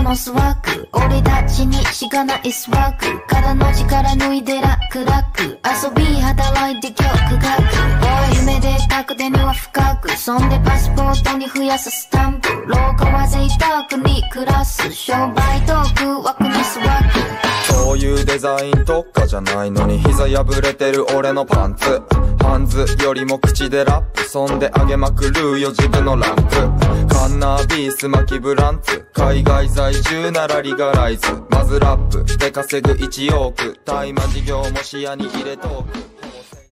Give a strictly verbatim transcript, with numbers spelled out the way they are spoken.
のスワッグ、俺たちにしかないスワッグからの力抜いてラックラック、遊び働いて曲書く、おい夢で書く手には深く、そんでパスポートに増やすスタンプ、廊下は贅沢に暮らす、商売トーク枠にスワッグ。 そういうデザイン特化じゃないのに膝破れてる俺のパンツ、ハンズよりも口でラップ、そんで上げまくるよ自分のランク、カンナビース巻きブランツ、海外在住ならリガライズ、まずラップで稼ぐいちおく、大麻事業も視野に入れとく。